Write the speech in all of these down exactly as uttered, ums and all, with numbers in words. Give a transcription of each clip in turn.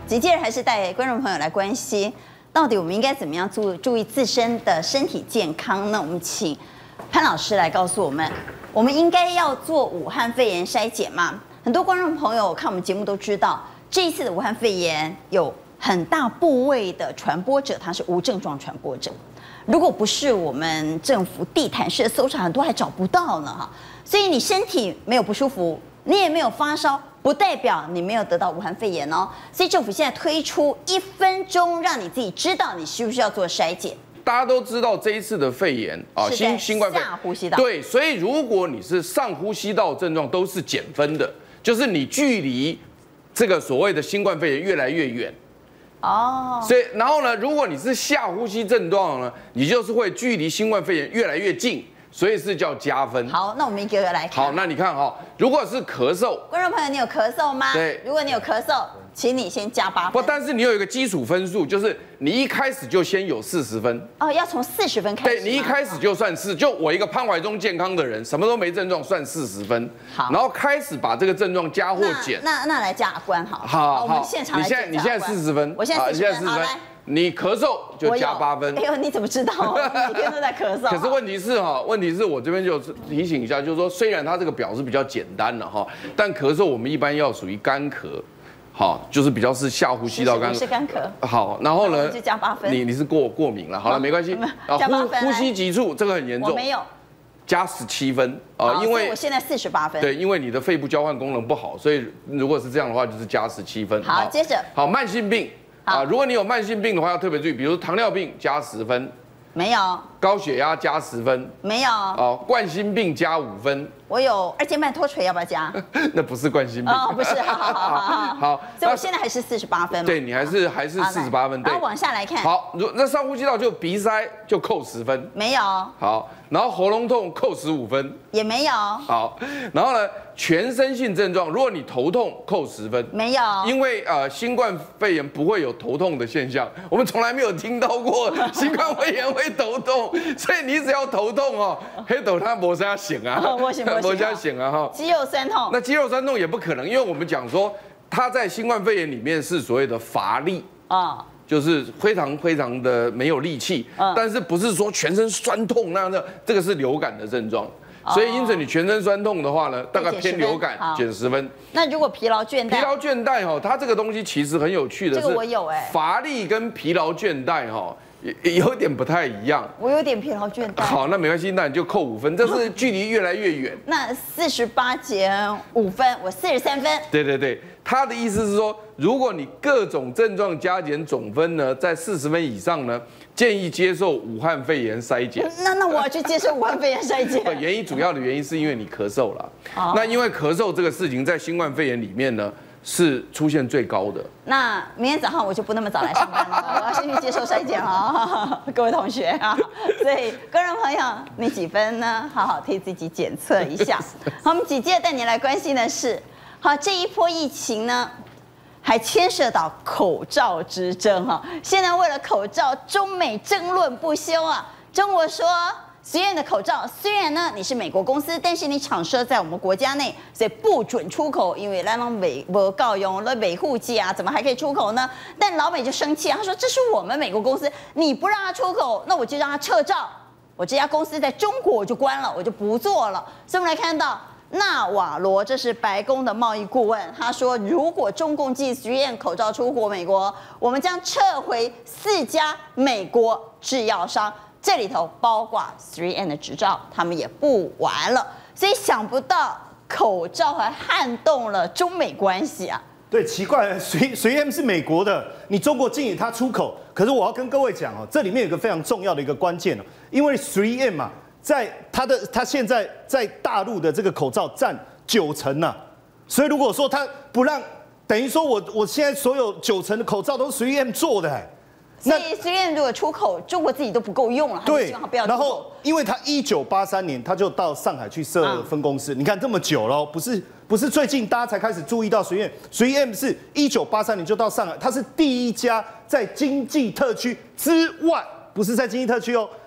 紧接着还是带观众朋友来关心，到底我们应该怎么样注注意自身的身体健康呢？我们请潘老师来告诉我们，我们应该要做武汉肺炎筛检吗？很多观众朋友看我们节目都知道，这一次的武汉肺炎有很大部位的传播者，他是无症状传播者。如果不是我们政府地毯式的搜查，很多还找不到呢哈。所以你身体没有不舒服，你也没有发烧，不代表你没有得到武汉肺炎哦。所以政府现在推出一分钟，让你自己知道你需不需要做筛检。 大家都知道这一次的肺炎啊，新新冠肺炎下呼吸道， 对，所以如果你是上呼吸道症状，都是减分的，就是你距离这个所谓的新冠肺炎越来越远。哦，所以然后呢，如果你是下呼吸症状呢，你就是会距离新冠肺炎越来越近，所以是叫加分。 好，那我们一个个来看。 好，那你看哈、哦，如果是咳嗽， 观众朋友，你有咳嗽吗？ 对， 如果你有咳嗽，请你先加八分。 不，但是你有一个基础分数，就是你一开始就先有四十分。 哦，要从四十分开始。 对，你一开始就算是，就我一个潘怀忠健康的人，什么都没症状，算四十分。 好， 然后开始把这个症状加或减。 那那来加官好。 好， 我们现场来你现在你现在四十分， 我现在四十分，好来。 你咳嗽就加八分。 哎呦，你怎么知道？每天都在咳嗽。 可是问题是哈，问题是我这边就提醒一下，就是说虽然它这个表是比较简单的哈，但咳嗽我们一般要属于干咳。好，就是比较是下呼吸道干咳，是干咳。 好，然后呢， 就加八分。 你你是过过敏了，好了，没关系。 加八分。 呼吸急促，这个很严重。 我没有。 加十七分啊，因为我现在四十八分。 对，因为你的肺部交换功能不好，所以如果是这样的话，就是加十七分。 好，接着。 好，慢性病啊，如果你有慢性病的话，要特别注意，比如糖尿病加十分。 没有。 高血压加十分。 没有。 哦，冠心病加五分。 我有二尖瓣脱垂，要不要加？ 那不是冠心病。 哦，不是，好好好好好。 所以我现在还是四十八分嘛。 对，你还是还是四十八分。 然后往下来看。 好，如那上呼吸道就鼻塞就扣十分。 没有。 好，然后喉咙痛扣十五分。 也没有。 好，然后呢，全身性症状，如果你头痛扣十分。 没有。 因为呃，新冠肺炎不会有头痛的现象，我们从来没有听到过新冠肺炎会头痛，所以你只要头痛哦，黑头它没啥醒啊， 没醒没啥醒啊哈。 肌肉酸痛， 那肌肉酸痛也不可能，因为我们讲说它在新冠肺炎里面是所谓的乏力啊。就是非常非常的没有力气，嗯、但是不是说全身酸痛那样的，这个是流感的症状，哦、所以因此你全身酸痛的话呢，大概偏流感，减十分。 那如果疲劳倦怠， 疲劳倦怠哈，它这个东西其实很有趣的是， 这个我有哎， 乏力跟疲劳倦怠哈。也有点不太一样， 我有点疲劳倦怠。 好，那没关系，那你就扣五分，这是距离越来越远。 那四十八减五分，我四十三分。 对对对，他的意思是说，如果你各种症状加减总分呢，在四十分以上呢，建议接受武汉肺炎筛检。 那那我要去接受武汉肺炎筛检。 原因主要的原因是因为你咳嗽了。哦、那因为咳嗽这个事情在新冠肺炎里面呢。是出现最高的。 那明天早上我就不那么早来上班了，我要先去接受筛检了，各位同学啊。所以观众朋友，你几分呢？好好替自己检测一下。好，我们紧接着带你来关心的是，好这一波疫情呢，还牵涉到口罩之争哈。现在为了口罩，中美争论不休啊。中国说。实验的口罩虽然呢你是美国公司，但是你厂设在我们国家内，所以不准出口，因为那种美不告用了维护剂啊，怎么还可以出口呢？但老美就生气啊，他说这是我们美国公司，你不让他出口，那我就让他撤照，我这家公司在中国我就关了，我就不做了。所以我们来看到纳瓦罗，这是白宫的贸易顾问，他说如果中共寄实验口罩出国美国，我们将撤回四家美国制药商。这里头包括 三 M 的执照，他们也不玩了，所以想不到口罩还撼动了中美关系啊。 对，奇怪，三 M 是美国的，你中国禁止它出口，可是我要跟各位讲哦，这里面有个非常重要的一个关键哦，因为三 M 啊，在它的它现在在大陆的这个口罩占九成呐、啊，所以如果说它不让，等于说我我现在所有九成的口罩都是三 M 做的、欸。 所以虽然如果出口，中国自己都不够用了， 对， 不要出口。 然后，因为他一九八三年他就到上海去设分公司，嗯、你看这么久了，不是不是最近大家才开始注意到三 M， 三 M 是一九八三年就到上海，它是第一家在经济特区之外，不是在经济特区哦，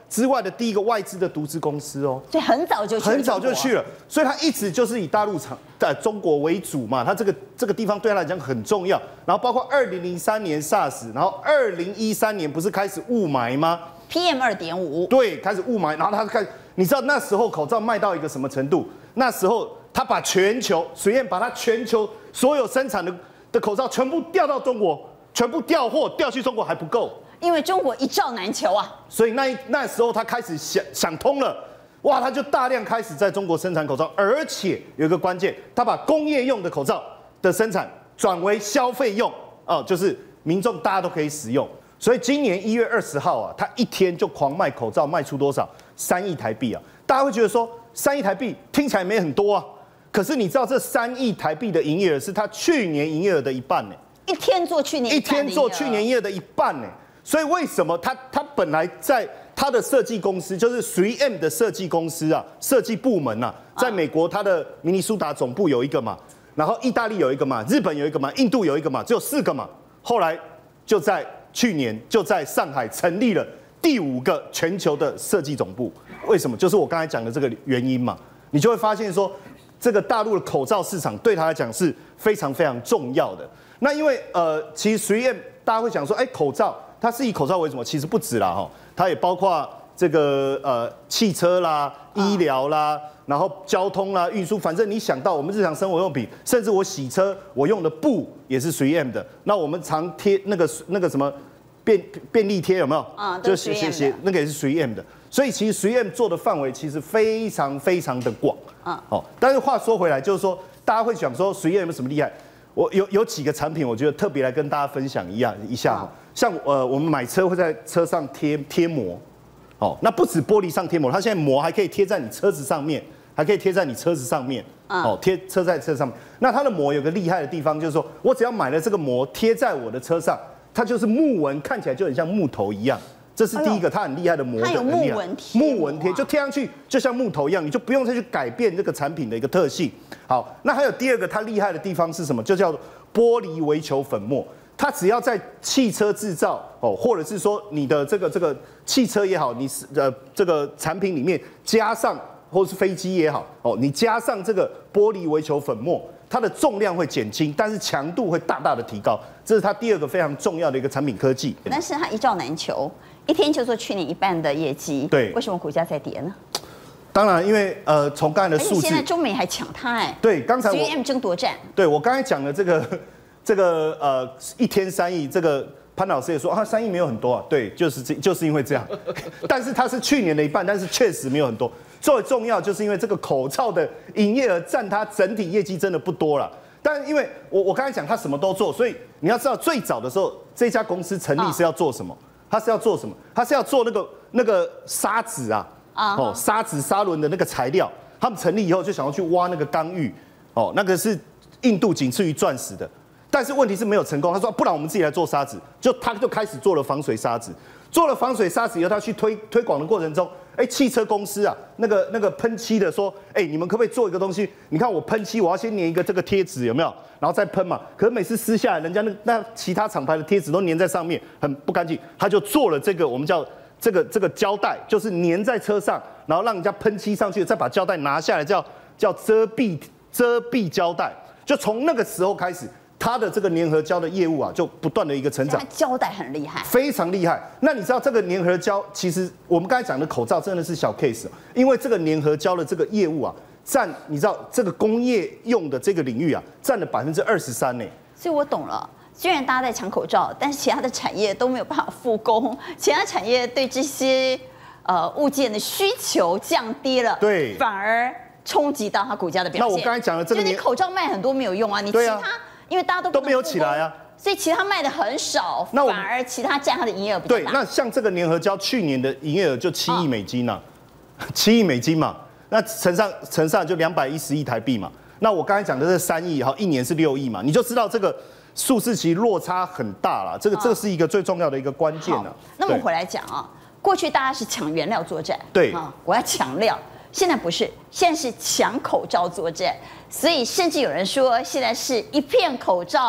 之外的第一个外资的独资公司哦， 所以很早就去了很早就去了，所以它一直就是以大陆厂在中国为主嘛，它这个这个地方对他来讲很重要。然后包括二零零三年 SARS， 然后二零一三年不是开始雾霾吗 ？P M 二点五， 对，开始雾霾，然后他开始，你知道那时候口罩卖到一个什么程度？那时候他把全球水燕把它全球所有生产的的口罩全部调到中国，全部调货调去中国还不够。 因为中国一罩难求啊， 所以那那时候他开始想想通了，哇，他就大量开始在中国生产口罩，而且有一个关键，他把工业用的口罩的生产转为消费用，哦，就是民众大家都可以使用。所以今年一月二十号啊，他一天就狂卖口罩，卖出多少？三亿台币啊！大家会觉得说三亿台币听起来没很多啊，可是你知道这三亿台币的营业额是他去年营业额的一半呢， 一天做去年一天做去年营业额的一半呢。所以为什么他他本来在他的设计公司，就是 三 M 的设计公司啊，设计部门啊，在美国他的明尼苏达总部有一个嘛，然后意大利有一个嘛，日本有一个嘛，印度有一个嘛，只有四个嘛。后来就在去年就在上海成立了第五个全球的设计总部。为什么？就是我刚才讲的这个原因嘛。你就会发现说，这个大陆的口罩市场对他来讲是非常非常重要的。那因为呃，其实 三 M 大家会讲说，哎，口罩。它是以口罩为主嘛，其实不止啦哈，它也包括这个呃汽车啦、医疗啦，然后交通啦、运输，反正你想到我们日常生活用品，甚至我洗车我用的布也是 三 M 的。那我们常贴那个那个什么便便利贴有没有？ 啊， 就写写写那个也是 三 M 的。所以其实 三 M 做的范围其实非常非常的广。啊，哦，但是话说回来，就是说大家会想说 三 M 有什么厉害？我有有几个产品，我觉得特别来跟大家分享一样一下哈。像呃，我们买车会在车上贴贴膜，哦，那不止玻璃上贴膜，它现在膜还可以贴在你车子上面，还可以贴在你车子上面，哦，贴车在车上面。那它的膜有个厉害的地方，就是说我只要买了这个膜贴在我的车上，它就是木纹，看起来就很像木头一样。这是第一个，它很厉害的膜， 它有木纹贴， 木纹贴就贴上去就像木头一样，你就不用再去改变这个产品的一个特性。好，那还有第二个，它厉害的地方是什么？就叫做玻璃微球粉末。它只要在汽车制造哦，或者是说你的这个这个汽车也好，你是呃这个产品里面加上，或是飞机也好哦，你加上这个玻璃微球粉末，它的重量会减轻，但是强度会大大的提高，这是它第二个非常重要的一个产品科技。 但是它一罩难求，一天就做去年一半的业绩， 对， 为什么股价在跌呢？ 当然，因为呃从刚才的数字， 现在中美还抢它哎， 对，刚才我三 M 争夺战， 对我刚才讲的这个。这个呃一天三亿，这个潘老师也说啊，三亿没有很多啊，对，就是这就是因为这样，但是它是去年的一半，但是确实没有很多。最重要就是因为这个口罩的营业额占它整体业绩真的不多了。但因为我我刚才讲它什么都做，所以你要知道最早的时候这家公司成立是要做什么？它是要做什么？它是要做那个那个砂纸啊，哦，砂纸砂轮的那个材料。他们成立以后就想要去挖那个钢玉，哦，那个是硬度仅次于钻石的。但是问题是没有成功，他说不然我们自己来做砂纸，就他就开始做了防水砂纸，做了防水砂纸以后，他去推推广的过程中，哎，汽车公司啊，那个那个喷漆的说，哎，你们可不可以做一个东西？你看我喷漆，我要先粘一个这个贴纸，有没有？然后再喷嘛。可是每次撕下来，人家那那其他厂牌的贴纸都粘在上面，很不干净。他就做了这个我们叫这个这个胶带，就是粘在车上，然后让人家喷漆上去，再把胶带拿下来，叫叫遮蔽遮蔽胶带。就从那个时候开始。它的这个粘合胶的业务啊，就不断的一个成长。 它胶带很厉害， 非常厉害。那你知道这个粘合胶，其实我们刚才讲的口罩真的是小 case， 因为这个粘合胶的这个业务啊，占你知道这个工业用的这个领域啊，占了百分之二十三呢。 所以我懂了。虽然大家在抢口罩，但是其他的产业都没有办法复工，其他产业对这些呃物件的需求降低了， 对， 反而冲击到它股价的表现。 那我刚才讲的这个， 就你口罩卖很多没有用啊，你其他。因为大家都都没有起来啊， 所以其他卖的很少，反而其他占它的营业额比较大。 对，那像这个粘合胶去年的营业额就七亿美金呐、啊，七亿美金嘛，那乘上乘上就两百一十亿台币嘛。那我刚才讲的是三亿，好，一年是六亿嘛，你就知道这个数字其实落差很大啦。这个这个是一个最重要的一个关键啊。 那我们回来讲啊，过去大家是抢原料作战， 对啊，我要抢料。现在不是，现在是抢口罩作战，所以甚至有人说，现在是一片口罩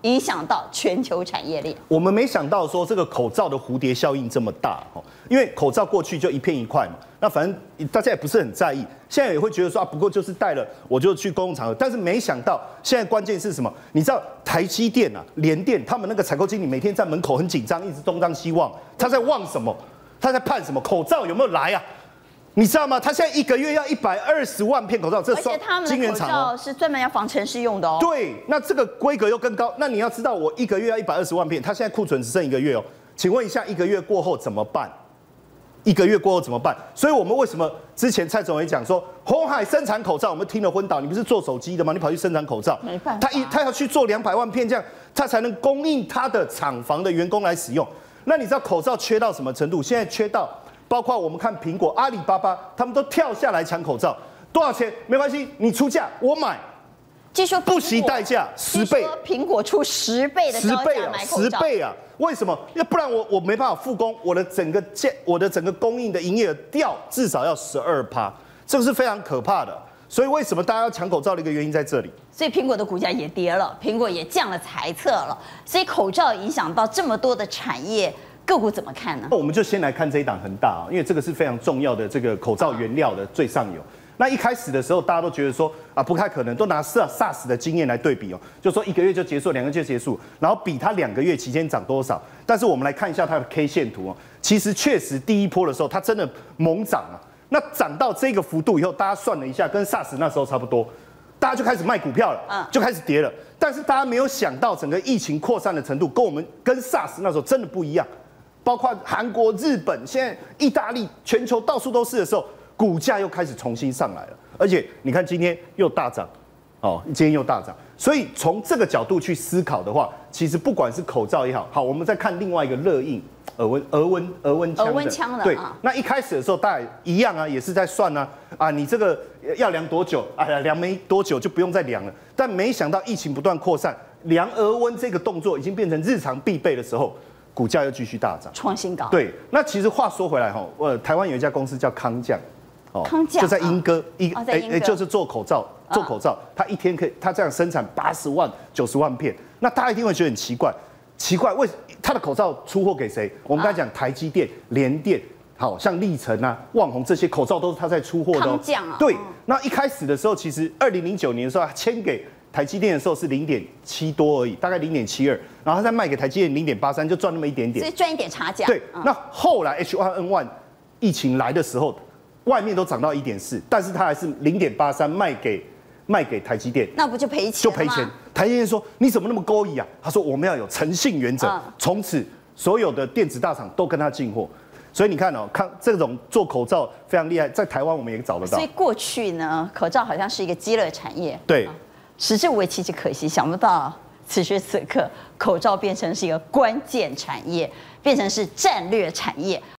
影响到全球产业链。 我们没想到说这个口罩的蝴蝶效应这么大哦，因为口罩过去就一片一块嘛，那反正大家也不是很在意，现在也会觉得说啊，不过就是戴了我就去公共场合，但是没想到现在关键是什么？你知道台积电啊、联电他们那个采购经理每天在门口很紧张，一直东张西望，他在望什么？他在盼什么？口罩有没有来啊？你知道吗？他现在一个月要一百二十万片口罩，这而且他们的口罩是专门要防尘适用的哦。 对，那这个规格又更高。那你要知道，我一个月要一百二十万片，他现在库存只剩一个月哦。请问一下，一个月过后怎么办？一个月过后怎么办？所以我们为什么之前蔡总也讲说，鸿海生产口罩，我们听了昏倒。你不是做手机的吗？你跑去生产口罩， 没办法， 他一他要去做两百万片，这样他才能供应他的厂房的员工来使用。那你知道口罩缺到什么程度？现在缺到。包括我们看苹果、阿里巴巴，他们都跳下来抢口罩，多少钱没关系，你出价我买。 据说不惜代价十倍， 苹果出十倍的高价买口罩， 十倍啊！为什么？要不然我我没办法复工，我的整个建我的整个供应的营业额掉至少要十二趴，这个是非常可怕的。所以为什么大家要抢口罩的一个原因在这里。 所以苹果的股价也跌了，苹果也降了财测了，所以口罩影响到这么多的产业。个股怎么看呢？ 那我们就先来看这一档恒大啊，因为这个是非常重要的这个口罩原料的最上游。那一开始的时候，大家都觉得说啊，不太可能，都拿 SARS 的经验来对比哦，就说一个月就结束，两个月就结束，然后比它两个月期间涨多少。但是我们来看一下它的 K 线图哦，其实确实第一波的时候它真的猛涨啊，那涨到这个幅度以后，大家算了一下，跟 SARS 那时候差不多，大家就开始卖股票了，就开始跌了。但是大家没有想到整个疫情扩散的程度，跟我们跟 SARS 那时候真的不一样。包括韩国、日本，现在意大利，全球到处都是的时候，股价又开始重新上来了。而且你看今天又大涨，哦，今天又大涨。所以从这个角度去思考的话，其实不管是口罩也好，好，我们再看另外一个热映额温额温额温枪的， 额温枪的对。那一开始的时候，大家一样啊，也是在算啊，啊，你这个要量多久？哎呀，量没多久就不用再量了。但没想到疫情不断扩散，量额温这个动作已经变成日常必备的时候。股价又继续大涨， 创新高。 对，那其实话说回来哈，呃，台湾有一家公司叫康匠， 哦，康匠就在莺歌，一哎哎，就是做口罩，做口罩，它一天可以，它这样生产八十万、九十万片，那大家一定会觉得很奇怪，奇怪，为它的口罩出货给谁？我们刚才讲台积电、联电，好像力成啊、旺宏这些口罩都是它在出货的。 康匠啊， 对，那一开始的时候，其实二零零九年的时候，它签给台积电的时候是零点七多而已，大概零点七二，然后他再卖给台积电零点八三，就赚那么一点点， 所以赚一点差价。 对，那后来 H 一 N 一 疫情来的时候，外面都涨到一点四，但是他还是零点八三卖给卖给台积电， 那不就赔钱？ 就赔钱。台积电说你怎么那么勾引啊？他说我们要有诚信原则，从此所有的电子大厂都跟他进货。所以你看哦，看这种做口罩非常厉害，在台湾我们也找得到。 所以过去呢，口罩好像是一个鸡肋产业。 对。 食之无味，弃之可惜。想不到此时此刻，口罩变成是一个关键产业，变成是战略产业。